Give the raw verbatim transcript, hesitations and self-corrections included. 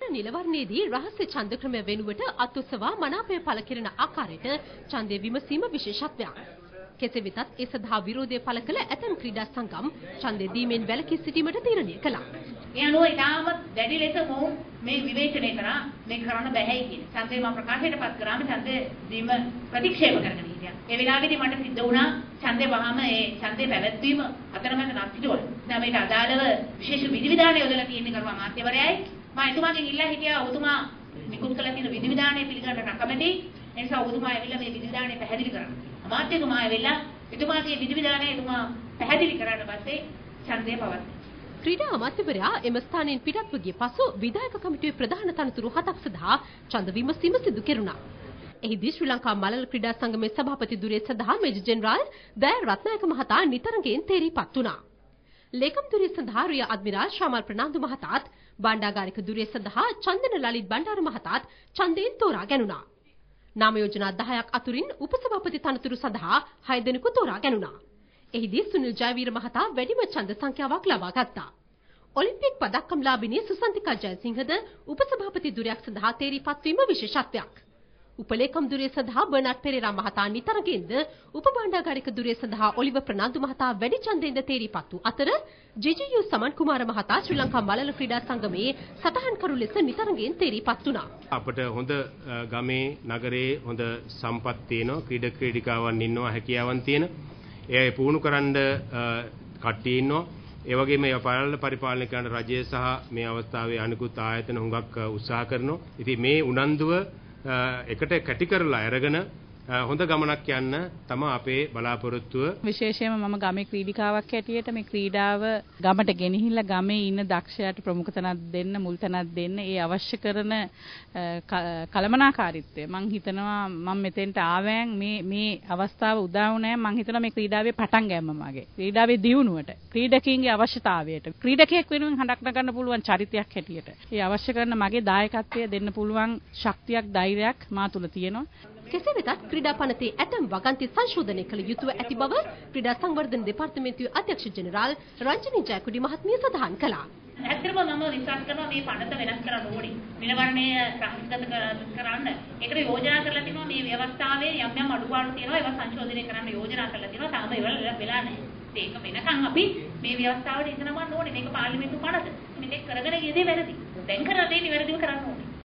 නිලවරණයේදී රහස්‍ය ඡන්ද ක්‍රමය වෙනුවට අත්උත්සවා මනාපය පළ කෙරෙන ආකාරයට ඡන්දය විමසීම විශේෂත්වයක්. කෙසේ වෙතත් ඒ සඳහා විරෝධය පළ කළ ඇතැම් ක්‍රීඩා සංගම් ඡන්දය දීමෙන් වැළකී සිටීමට තීරණය කළා. ඒ අනුව ඉතාමත් දැඩි ලෙස මොවුන් මේ විවේචනය කරා මේ කරන්න බැහැයි කියන ඡන්දේ මම ප්‍රකාශයටපත් කරාම ඡන්දේ දීම ප්‍රතික්ෂේප කරගෙන හිටියා. ඒ වෙලාවේදී මට සිද්ධ වුණා ඡන්දේ වහම ඒ ඡන්දේ පැවැත්වීම අතරමැද නැතිවල. දැන් මේකට අදාළව විශේෂ විධිවිධානය යොදලා තියෙන කරුවා මාත්‍යවරයයි මම එතුමාගෙන් ඉල්ලා හිටියා ඔබතුමා නිකුත් කළ තියෙන විධිවිධානය පිළිගන්නට අකමැති. ඒ නිසා ඔබතුමා ඇවිල්ලා මේ විධිවිධානය පැහැදිලි කරන්න. අමාත්‍යතුමා ඇවිල්ලා එතුමාගේ විධිවිධානය එතුමා පැහැදිලි කරාට පස්සේ ඡන්දය පවත්වනවා. ක්‍රීඩා අමාත්‍යවරයා එම ස්ථානයෙන් පිටත්ව ගිය පසු විධායක කමිටුවේ ප්‍රධාන තනතුරු හතක් සඳහා ඡන්ද විමසීම සිදු කෙරුණා. එහිදී ශ්‍රී ලංකා මලල ක්‍රීඩා සංගමේ සභාපති ධුරය සඳහා මේජර් ජෙනරාල් දයා රත්නායක මහතා නිතරගෙන් තේරීපත් වුණා. ලේකම් ධුරය සඳහා රිය අද්මිරාල් ශාමල් ප්‍රනාන්දු මහතාත් බණ්ඩාගාරික ධුරය සඳහා චන්දන ලලිත් බණ්ඩාර මහතාත් ඡන්දයෙන් තෝරා ගැනුණා. නාම යෝජනා දහයක් අතුරින් උපසභාපති තනතුරු සඳහා හය දෙනෙකු තෝරා ගැනුණා. එහිදී සුනිල් ජයවීර මහතා වැඩිම ඡන්ද සංඛ්‍යාවක් ලබා ගත්තා. ඔලිම්පික් පදක්කම්ලාභිනී සුසන්තිකා ජයසිංහද උපසභාපති ධුරයක් සඳහා තේරීපත් වීම විශේෂත්වයක්. උපලේකම් ධුරය සඳහා බර්නාඩ් පෙරේරා මහතා නිතරගෙන්ද උපබණ්ඩාගාරික ධුරය සඳහා ඔලිව ප්‍රනාන්දු මහතා වැඩි ඡන්දෙන්ද තේරීපත් වූ අතර ජිජියු සමන් කුමාර මහතා ශ්‍රී ලංකා මලල ක්‍රීඩා සංගමයේ සටහන්කරු ලෙස නිතරගෙන් තේරීපත් වුණා. අපිට හොඳ ගමේ නගරේ හොඳ සම්පත් තියෙනවා, ක්‍රීඩක ක්‍රීඩිකාවන් ඉන්නවා, හැකියාවන් තියෙන. ඒ පුහුණු කරන්න කට්ටිය ඉන්නවා. ඒ වගේම මේ පාලන පරිපාලනය කරන රජය සහ මේ අවස්ථාවේ අනිකුත් ආයතන හුඟක් උත්සාහ කරනවා. ඉතින් මේ උනන්දුව එකට කැටි කරලා අරගෙන හොඳ ගමනක් යන්න තමයි අපේ බලාපොරොත්තුව. විශේෂයෙන්ම මම ගමේ ක්‍රීඩිකාවක් හැටියට මේ ක්‍රීඩාව ගමට ගෙනහිල්ලා ගමේ ඉන්න දක්ෂයාට ප්‍රමුඛතනක් දෙන්න, මුල්තනක් දෙන්න ඒ අවශ්‍ය කරන කළමනාකාරීත්වය මම හිතනවා මම මෙතෙන්ට ආවෑන් මේ මේ අවස්ථාව උදා වුණා මම හිතනවා මේ ක්‍රීඩාවේ පටන් ගැම්ම මගේ. ක්‍රීඩාවේ දියුණුවට, ක්‍රීඩකයින්ගේ අවශ්‍යතාවයට, ක්‍රීඩකයෙක් වෙනුවෙන් හඬක් නගන්න පුළුවන් චරිතයක් හැටියට. ඒ අවශ්‍ය කරන මගේ දායකත්වය දෙන්න පුළුවන් ශක්තියක්, ධෛර්යයක් මා තුල තියෙනවා. කෙසේ වෙතත් ක්‍රීඩා පනතේ ඇතැම් වගන්ති සංශෝධනය කළ යුතුව ඇති බව ක්‍රීඩා සංවර්ධන දෙපාර්තමේන්තුවේ අධ්‍යක්ෂ ජෙනරාල් රංජනී ජයකුඩි මහත්මිය සඳහන් කළා. ඇත්තටම මම විශ්වාස කරනවා මේ පනත වෙනස් කරන්න ඕනේ. නිලවරණය රහස්ගත කරන්න. ඒකට යෝජනා කරලා තිනවා මේ ව්‍යවස්ථාවේ යම් යම් අඩුපාඩු තියෙනවා ඒවා සංශෝධනය කරන්න යෝජනා කරලා තිනවා. තාම ඒවල වෙලා නැහැ. ඒක වෙනකන් අපි මේ ව්‍යවස්ථාවට ඉඳනමන්න ඕනේ. මේක පාර්ලිමේන්තු පනත. මේක කරගෙන ගියදී වැරදි. දැන් කරලා තියෙන්නේ වැරදිව කරන්න ඕනේ.